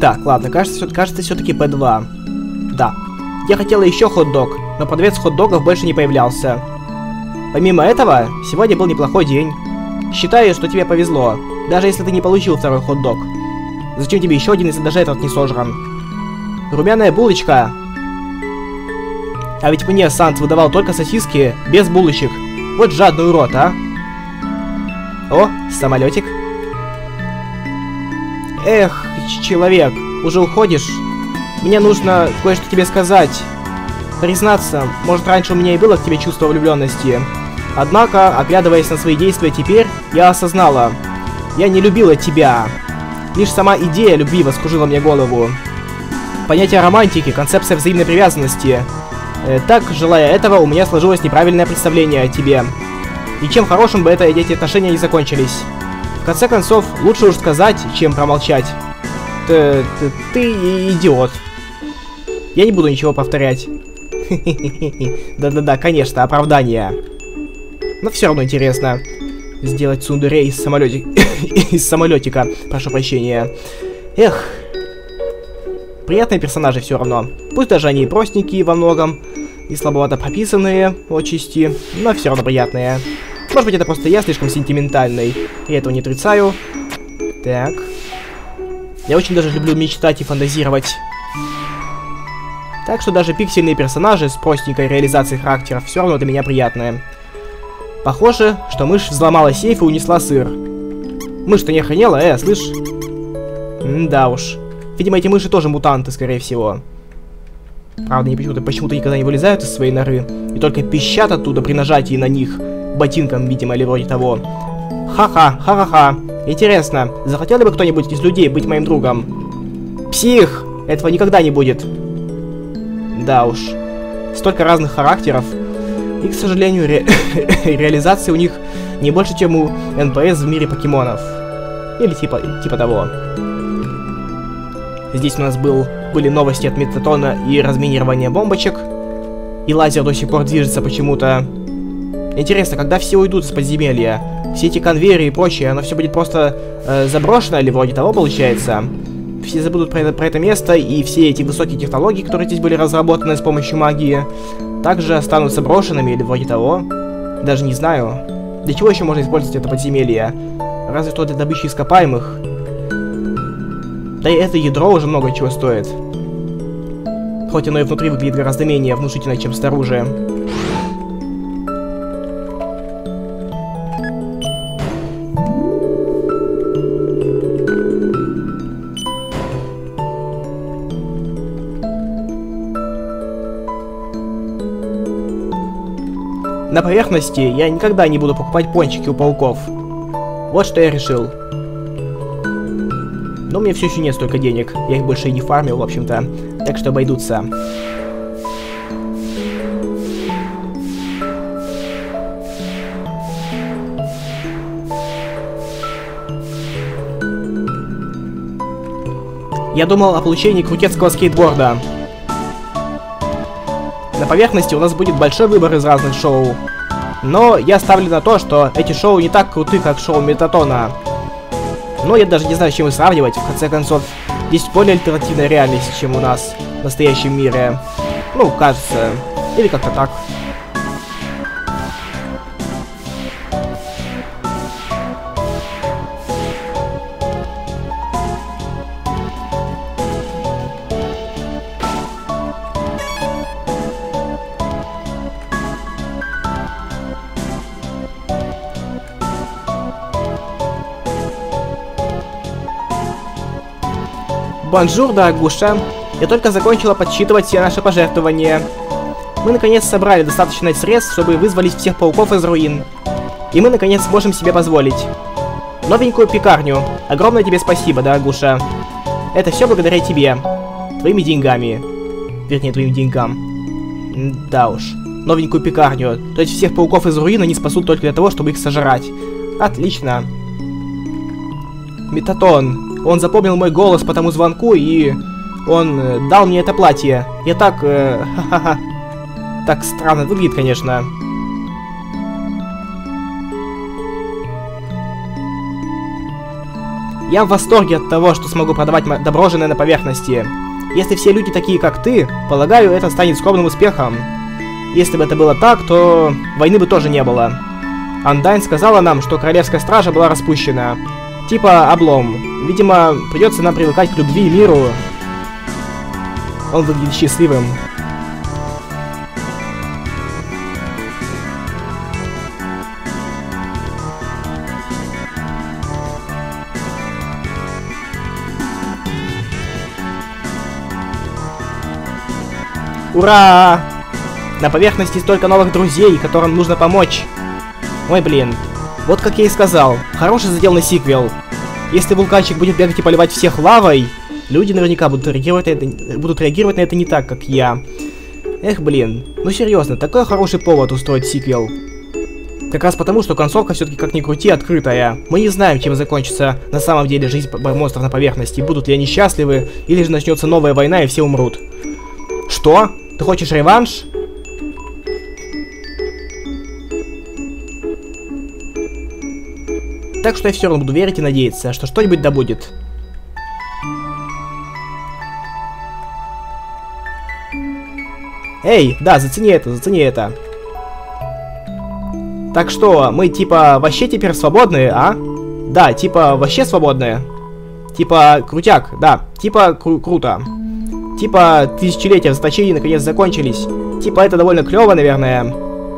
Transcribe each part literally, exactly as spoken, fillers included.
Так, ладно, кажется, кажется все-таки Пэ два. Да. Я хотела еще хот-дог, но продавец хот-догов больше не появлялся. Помимо этого, сегодня был неплохой день. Считаю, что тебе повезло, даже если ты не получил второй хот-дог. Зачем тебе еще один, если даже этот не сожран? Румяная булочка. А ведь мне Сант выдавал только сосиски, без булочек. Вот жадный урод, а? О, самолетик. Эх, человек, уже уходишь? Мне нужно кое-что тебе сказать. Признаться, может, раньше у меня и было к тебе чувство влюбленности. Однако, оглядываясь на свои действия теперь, я осознала. Я не любила тебя. Лишь сама идея любви воскружила мне голову. Понятие романтики, концепция взаимной привязанности. Э, так, желая этого, у меня сложилось неправильное представление о тебе. И чем хорошим бы это, эти отношения не закончились. В конце концов, лучше уж сказать, чем промолчать. Ты, ты, ты идиот. Я не буду ничего повторять. Да-да-да, конечно, оправдание. Но все равно интересно. Сделать цундерей из самолетика. из самолетика. Прошу прощения. Эх. Приятные персонажи все равно. Пусть даже они и простенькие во многом. И слабовато прописанные отчасти. Но все равно приятные. Может быть, это просто я слишком сентиментальный. Я этого не отрицаю. Так. Я очень даже люблю мечтать и фантазировать. Так что даже пиксельные персонажи с простенькой реализацией характеров все равно для меня приятные. Похоже, что мышь взломала сейф и унесла сыр. Мышь-то не охренела, э, слышь? М-да уж. Видимо, эти мыши тоже мутанты, скорее всего. Правда, они почему-то почему-то никогда не вылезают из своей норы. И только пищат оттуда при нажатии на них. Ботинком, видимо, или вроде того. Ха-ха, ха-ха-ха. Интересно, захотел ли бы кто-нибудь из людей быть моим другом? Псих! Этого никогда не будет. Да уж. Столько разных характеров. И, к сожалению, ре реализация у них не больше, чем у эн пэ эс в мире покемонов. Или типа, типа того. Здесь у нас был, были новости от Метатона и разминирование бомбочек. И лазер до сих пор движется почему-то. Интересно, когда все уйдут из подземелья? Все эти конвейеры и прочее, оно все будет просто э, заброшено или вроде того получается? Все забудут про это, про это место, и все эти высокие технологии, которые здесь были разработаны с помощью магии, также останутся брошенными или вроде того. Даже не знаю. Для чего еще можно использовать это подземелье? Разве что для добычи ископаемых. Да и это ядро уже много чего стоит. Хоть оно и внутри выглядит гораздо менее внушительно, чем снаружи. На поверхности я никогда не буду покупать пончики у пауков. Вот что я решил. Но у меня все еще нет столько денег. Я их больше и не фармил, в общем-то. Так что обойдутся. Я думал о получении крутецкого скейтборда. На поверхности у нас будет большой выбор из разных шоу. Но я ставлю на то, что эти шоу не так круты, как шоу Метатона. Но я даже не знаю, с чем их сравнивать. В конце концов, есть более альтернативная реальность, чем у нас в настоящем мире. Ну, кажется. Или как-то так. Бонжур, дорогуша. Я только закончила подсчитывать все наши пожертвования. Мы наконец собрали достаточно средств, чтобы вызволить всех пауков из руин. И мы наконец сможем себе позволить новенькую пекарню. Огромное тебе спасибо, дорогуша. Это все благодаря тебе. Твоими деньгами. Вернее, твоим деньгам. Да уж. Новенькую пекарню. То есть всех пауков из руин они спасут только для того, чтобы их сожрать. Отлично. Метатон. Он запомнил мой голос по тому звонку, и он э, дал мне это платье. Я так... Э, ха-ха-ха. Так странно выглядит, конечно. Я в восторге от того, что смогу продавать доброженное на поверхности. Если все люди такие, как ты, полагаю, это станет скромным успехом. Если бы это было так, то войны бы тоже не было. Андайн сказала нам, что королевская стража была распущена. Типа облом. Видимо, придется нам привыкать к любви и миру. Он выглядит счастливым. Ура! На поверхности столько новых друзей, которым нужно помочь. Ой, блин. Вот как я и сказал, хороший заделанный сиквел. Если вулканчик будет бегать и поливать всех лавой, люди наверняка будут реагировать на это, будут реагировать на это не так, как я. Эх, блин. Ну серьезно, такой хороший повод устроить сиквел. Как раз потому, что концовка все-таки как ни крути открытая. Мы не знаем, чем закончится на самом деле жизнь монстров на поверхности. Будут ли они счастливы, или же начнется новая война и все умрут. Что? Ты хочешь реванш? Так что я все равно буду верить и надеяться, что что-нибудь да будет. Эй, да, зацени это, зацени это. Так что, мы типа вообще теперь свободные, а? Да, типа вообще свободные. Типа крутяк, да, типа кру круто. Типа тысячелетия в заточении наконец закончились. Типа это довольно клево, наверное.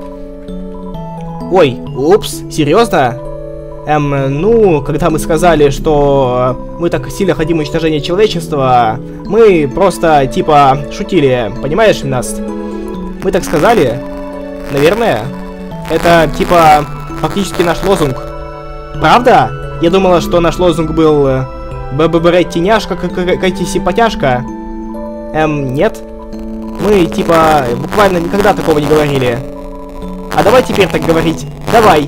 Ой, упс, серьезно? Эм, ну, когда мы сказали, что мы так сильно хотим уничтожения человечества, мы просто, типа, шутили, понимаешь нас? Мы так сказали? Наверное? Это, типа, фактически наш лозунг. Правда? Я думала, что наш лозунг был БББ-теняшка, какая-то симпатяшка. Эм, нет? Мы, типа, буквально никогда такого не говорили. А давай теперь так говорить. Давай.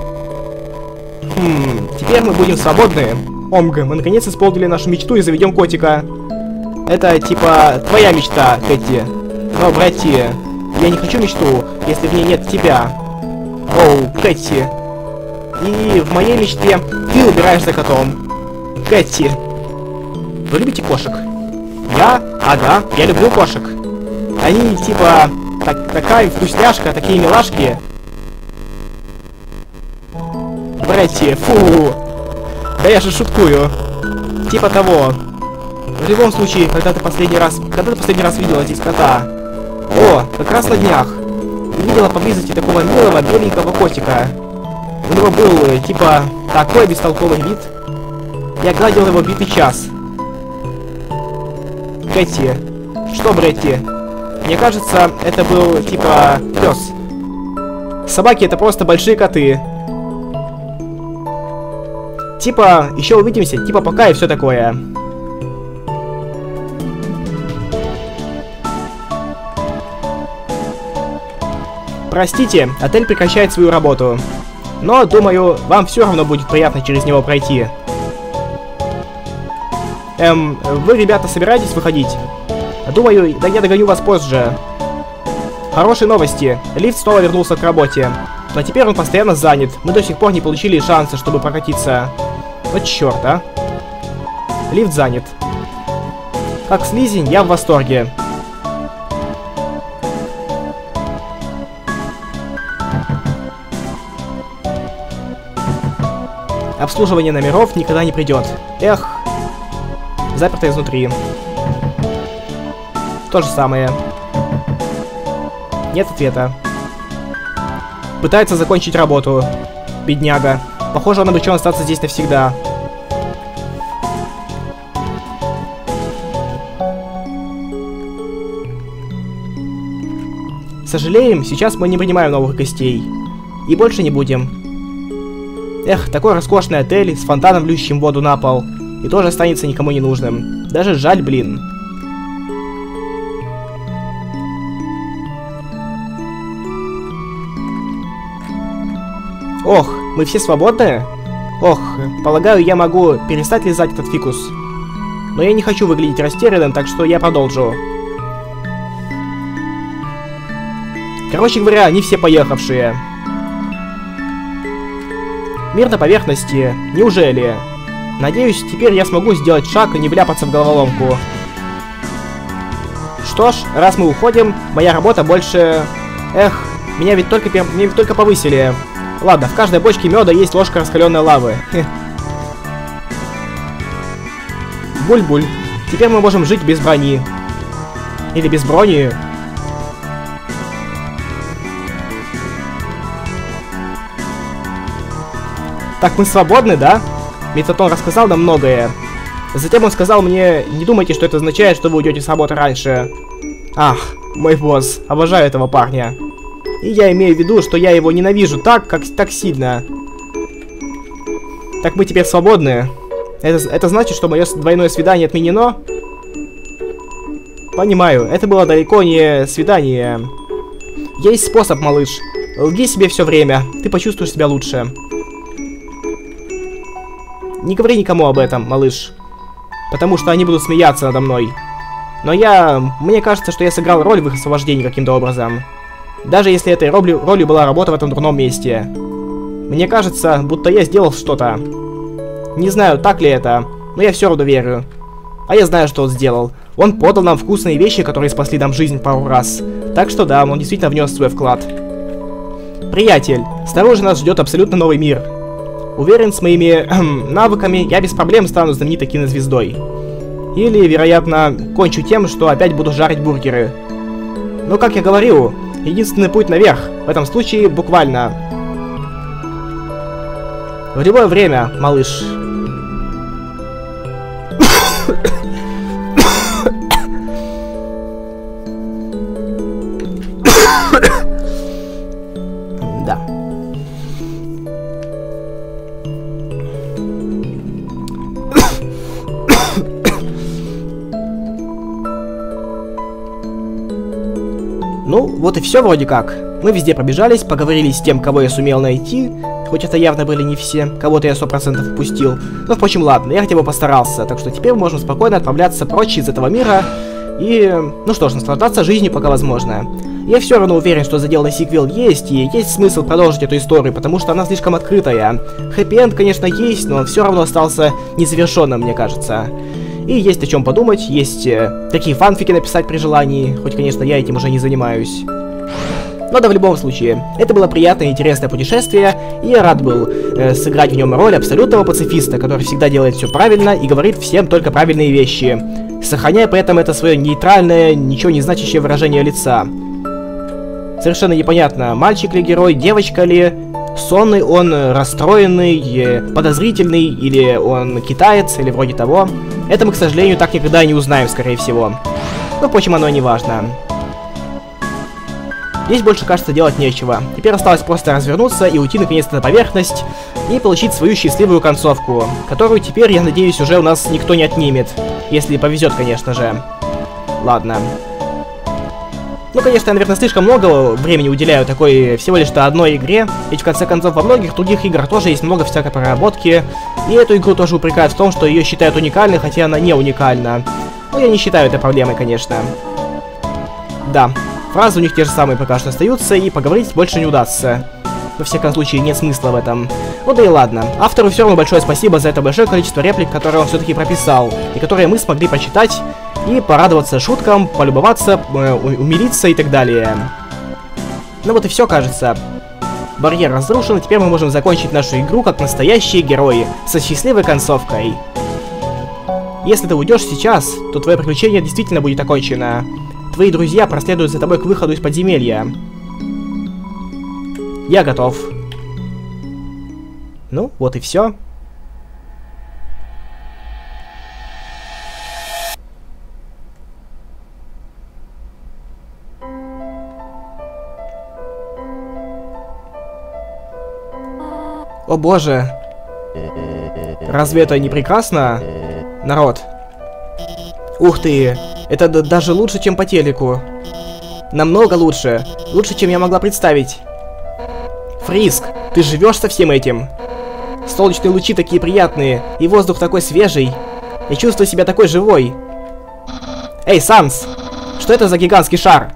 Хм, теперь мы будем свободны. Омга, мы наконец исполнили нашу мечту и заведем котика. Это, типа, твоя мечта, Кэти. Но, братья, я не хочу мечту, если в ней нет тебя. Оу, Кэти. И в моей мечте ты убираешь за котом. Кэти. Вы любите кошек? Я? Ага, я люблю кошек. Они, типа, так, такая вкусняшка, такие милашки. Братья, фу. Да я же шуткую. Типа того. В любом случае, когда ты последний раз... Когда ты последний раз видела здесь кота? О, как раз на днях. Видела поблизости такого милого беленького котика. У него был, типа, такой бестолковый вид. Я гладил его битый час. Кэти. Что, Бретти? Мне кажется, это был, типа, пес. Собаки — это просто большие коты. Типа, еще увидимся, типа, пока и все такое. Простите, отель прекращает свою работу. Но, думаю, вам все равно будет приятно через него пройти. Эм, вы, ребята, собираетесь выходить? Думаю, да я догоню вас позже. Хорошие новости. Лифт снова вернулся к работе. Но теперь он постоянно занят. Мы до сих пор не получили шанса, чтобы прокатиться. Вот черт, а. Лифт занят. Как слизень, я в восторге. Обслуживание номеров никогда не придет. Эх. Заперто изнутри. То же самое. Нет ответа. Пытается закончить работу. Бедняга. Похоже, он обречен остаться здесь навсегда. Сожалеем, сейчас мы не принимаем новых гостей. И больше не будем. Эх, такой роскошный отель с фонтаном, льющим воду на пол. И тоже останется никому не нужным. Даже жаль, блин. Ох, мы все свободны? Ох, полагаю, я могу перестать лизать этот фикус. Но я не хочу выглядеть растерянным, так что я продолжу. Короче говоря, они все поехавшие. Мир на поверхности. Неужели? Надеюсь, теперь я смогу сделать шаг и не вляпаться в головоломку. Что ж, раз мы уходим, моя работа больше... Эх, меня ведь только, меня ведь только повысили. Ладно, в каждой бочке меда есть ложка раскаленной лавы. Буль-буль. Теперь мы можем жить без брони. Или без брони. Так, мы свободны, да? Метатон рассказал нам многое. Затем он сказал мне, не думайте, что это означает, что вы уйдете с работы раньше. Ах, мой босс, обожаю этого парня. И я имею в виду, что я его ненавижу так, как так сильно. Так мы теперь свободны. Это, это значит, что мое двойное свидание отменено? Понимаю, это было далеко не свидание. Есть способ, малыш. Лги себе все время, ты почувствуешь себя лучше. Не говори никому об этом, малыш. Потому что они будут смеяться надо мной. Но я... Мне кажется, что я сыграл роль в их освобождении каким-то образом. Даже если этой ролью, ролью была работа в этом дурном месте. Мне кажется, будто я сделал что-то. Не знаю, так ли это, но я все равно верю. А я знаю, что он сделал. Он подал нам вкусные вещи, которые спасли нам жизнь пару раз. Так что да, он действительно внес свой вклад. Приятель, снаружи нас ждет абсолютно новый мир. Уверен, с моими эм, навыками я без проблем стану знаменитой кинозвездой. Или, вероятно, кончу тем, что опять буду жарить бургеры. Но, как я говорил, единственный путь наверх, в этом случае буквально. В любое время, малыш. Да. Ну, вот и все вроде как. Мы везде пробежались, поговорили с тем, кого я сумел найти. Хоть это явно были не все, кого-то я сто процентов упустил. Но, впрочем, ладно, я хотя бы постарался. Так что теперь можем спокойно отправляться прочь из этого мира. И, ну что ж, наслаждаться жизнью пока возможно. Я все равно уверен, что заделанный сиквел есть, и есть смысл продолжить эту историю, потому что она слишком открытая. Хэппи-энд, конечно, есть, но он все равно остался незавершенным, мне кажется. И есть о чем подумать, есть э, такие фанфики написать при желании, хоть, конечно, я этим уже не занимаюсь. Но да, в любом случае, это было приятное и интересное путешествие, и я рад был э, сыграть в нем роль абсолютного пацифиста, который всегда делает все правильно и говорит всем только правильные вещи, сохраняя при этом это свое нейтральное, ничего не значащее выражение лица. Совершенно непонятно, мальчик ли герой, девочка ли, сонный он, расстроенный, э, подозрительный, или он китаец, или вроде того. Это мы, к сожалению, так никогда и не узнаем, скорее всего. Но, впрочем, оно и не важно. Здесь больше, кажется, делать нечего. Теперь осталось просто развернуться и уйти наконец-то на поверхность и получить свою счастливую концовку, которую теперь, я надеюсь, уже у нас никто не отнимет. Если повезет, конечно же. Ладно. Ну, конечно, я, наверное, слишком много времени уделяю такой всего лишь-то одной игре, ведь в конце концов во многих других играх тоже есть много всякой проработки, и эту игру тоже упрекают в том, что ее считают уникальной, хотя она не уникальна. Но я не считаю это проблемой, конечно. Да, фразы у них те же самые пока что остаются, и поговорить больше не удастся. Во всяком случае, нет смысла в этом. Ну да и ладно. Автору все равно большое спасибо за это большое количество реплик, которые он все-таки прописал, и которые мы смогли прочитать, и порадоваться шуткам, полюбоваться, э, умилиться и так далее. Ну вот и все, кажется. Барьер разрушен, и теперь мы можем закончить нашу игру как настоящие герои, со счастливой концовкой. Если ты уйдешь сейчас, то твое приключение действительно будет окончено. Твои друзья проследуют за тобой к выходу из подземелья. Я готов. Ну, вот и все. О боже. Разве это не прекрасно, народ? Ух ты. Это даже лучше, чем по телеку. Намного лучше. Лучше, чем я могла представить. Фриск, ты живешь со всем этим? Солнечные лучи такие приятные, и воздух такой свежий. Я чувствую себя такой живой. Эй, Санс! Что это за гигантский шар?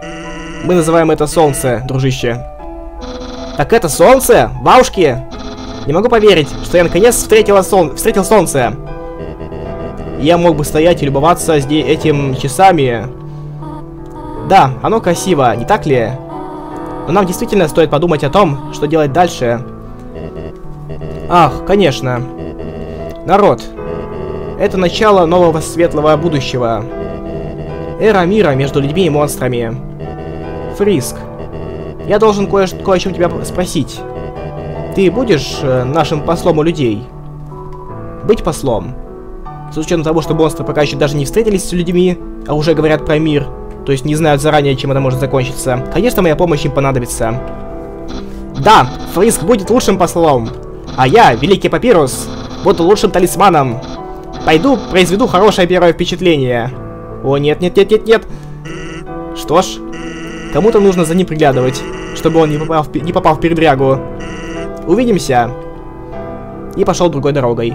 Мы называем это солнце, дружище. Так это солнце? Ваушки? Не могу поверить, что я наконец встретила сон... встретил солнце. Я мог бы стоять и любоваться здесь этим часами. Да, оно красиво, не так ли? Но нам действительно стоит подумать о том, что делать дальше. Ах, конечно. Народ. Это начало нового светлого будущего. Эра мира между людьми и монстрами. Фриск. Я должен кое- кое о чем тебя спросить. Ты будешь э, нашим послом у людей? Быть послом? С учетом того, что монстры пока еще даже не встретились с людьми, а уже говорят про мир, то есть не знают заранее, чем это может закончиться, конечно, моя помощь им понадобится. Да, Фриск будет лучшим послом, а я, Великий Папирус, буду лучшим талисманом. Пойду, произведу хорошее первое впечатление. О, нет, нет, нет, нет, нет. Что ж, кому-то нужно за ним приглядывать, чтобы он не попал в, не попал в передрягу. Увидимся. И пошел другой дорогой.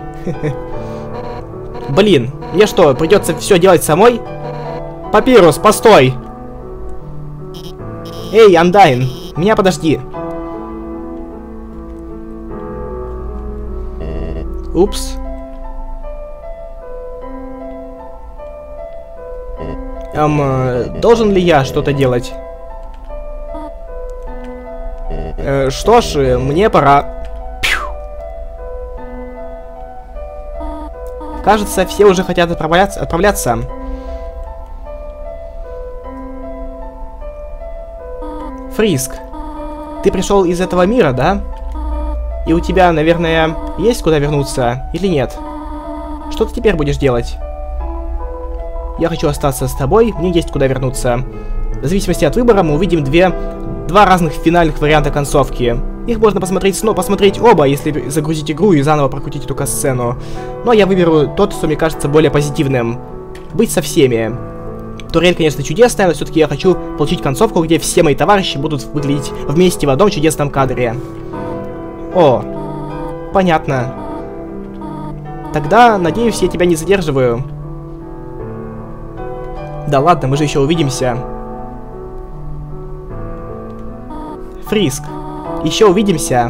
Блин, мне что, придется все делать самой? Папирус, постой! Эй, Андайн, меня подожди. Упс. Эм, э, должен ли я что-то делать? Э, что ж, мне пора. Пью. Кажется, все уже хотят отправляться. отправляться. Фриск, ты пришел из этого мира, да? И у тебя, наверное, есть куда вернуться или нет? Что ты теперь будешь делать? Я хочу остаться с тобой, мне есть куда вернуться. В зависимости от выбора мы увидим две, два разных финальных варианта концовки. Их можно посмотреть снова, посмотреть оба, если загрузить игру и заново прокрутить эту касцену. Но я выберу тот, что мне кажется более позитивным. Быть со всеми. Турель, конечно, чудесная, но все-таки я хочу получить концовку, где все мои товарищи будут выглядеть вместе в одном чудесном кадре. О, понятно. Тогда, надеюсь, я тебя не задерживаю. Да ладно, мы же еще увидимся. Фриск, еще увидимся.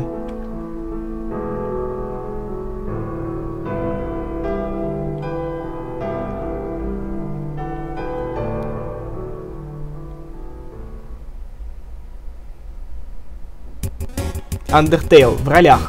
Undertale в ролях.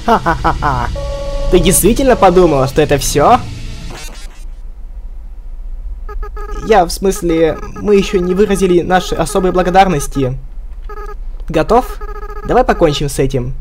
Ха-ха-ха-ха. Ты действительно подумала, что это все? Я, в смысле, мы еще не выразили наши особые благодарности. Готов? Давай покончим с этим.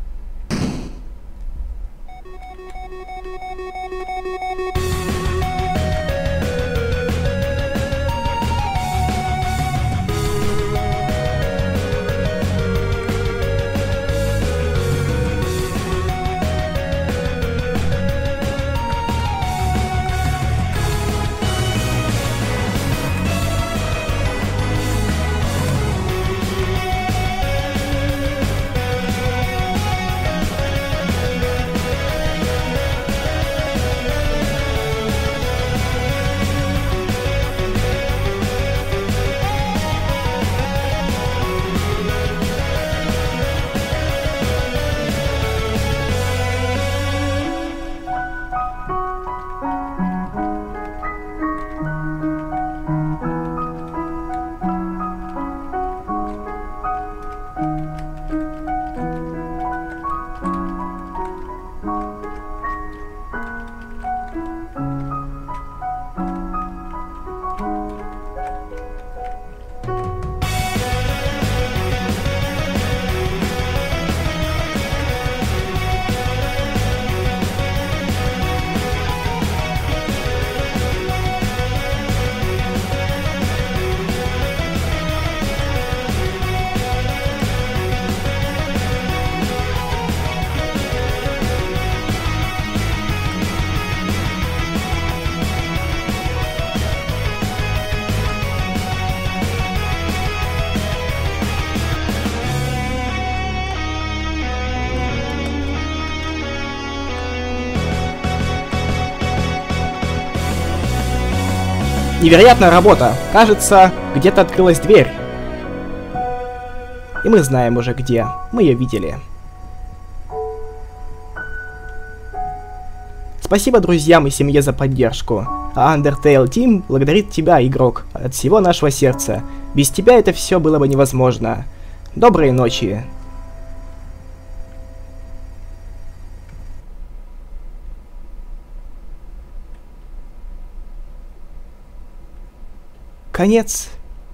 Невероятная работа. Кажется, где-то открылась дверь. И мы знаем уже где. Мы ее видели. Спасибо друзьям и семье за поддержку. А Undertale Team благодарит тебя, игрок, от всего нашего сердца. Без тебя это все было бы невозможно. Доброй ночи. Конец.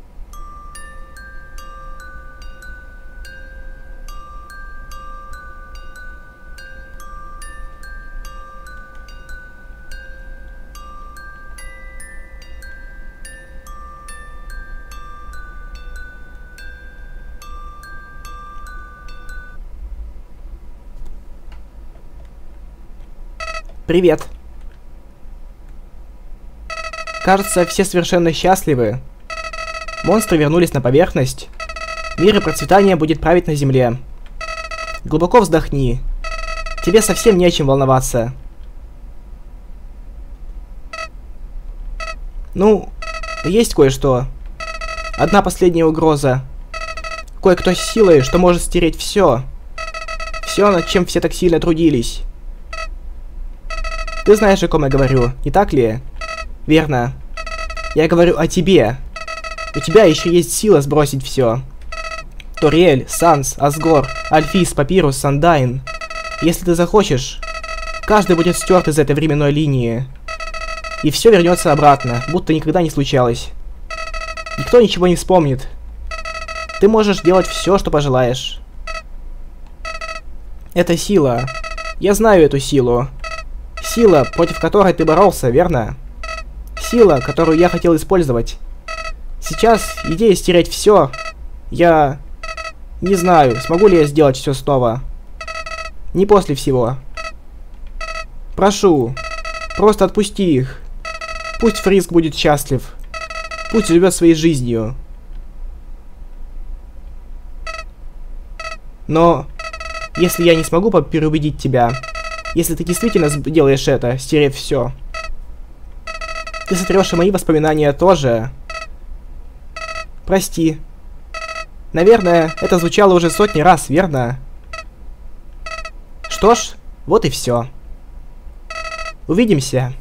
Привет. Кажется, все совершенно счастливы. Монстры вернулись на поверхность. Мир и процветание будет править на земле. Глубоко вздохни. Тебе совсем не о чем волноваться. Ну, есть кое-что. Одна последняя угроза. Кое-кто с силой, что может стереть все. Все, над чем все так сильно трудились. Ты знаешь, о ком я говорю, не так ли? Верно. Я говорю о тебе. У тебя еще есть сила сбросить все. Ториэль, Санс, Асгор, Альфис, Папирус, Сандайн. Если ты захочешь, каждый будет стерт из этой временной линии. И все вернется обратно, будто никогда не случалось. Никто ничего не вспомнит. Ты можешь делать все, что пожелаешь. Это сила. Я знаю эту силу. Сила, против которой ты боролся, верно? Сила, которую я хотел использовать. Сейчас идея стереть все. Я не знаю, смогу ли я сделать все снова. Не после всего. Прошу, просто отпусти их. Пусть Фриск будет счастлив. Пусть живет своей жизнью. Но если я не смогу переубедить тебя, если ты действительно делаешь это, стерев все, ты сотрешь и мои воспоминания тоже. Прости. Наверное, это звучало уже сотни раз, верно? Что ж, вот и все. Увидимся.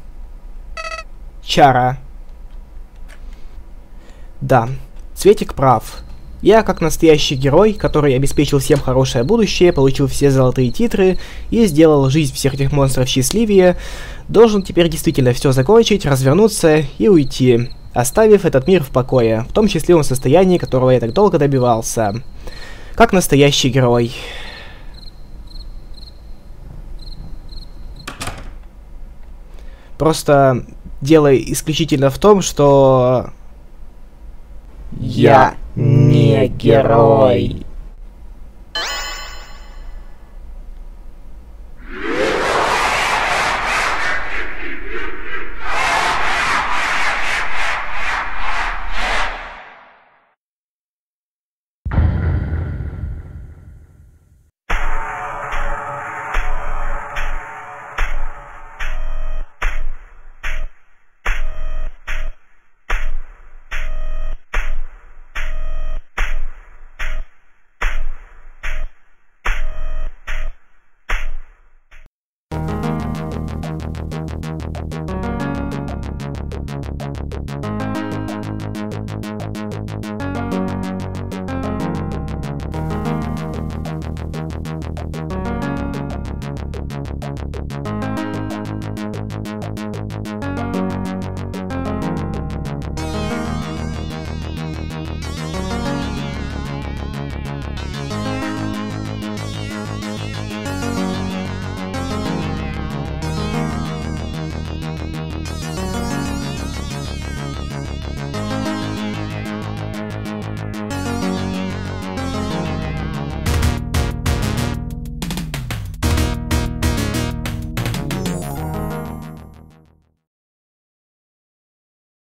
Чара. Да, Цветик прав. Я, как настоящий герой, который обеспечил всем хорошее будущее, получил все золотые титры и сделал жизнь всех этих монстров счастливее, должен теперь действительно все закончить, развернуться и уйти, оставив этот мир в покое, в том счастливом состоянии, которого я так долго добивался. Как настоящий герой. Просто дело исключительно в том, что... Я не герой.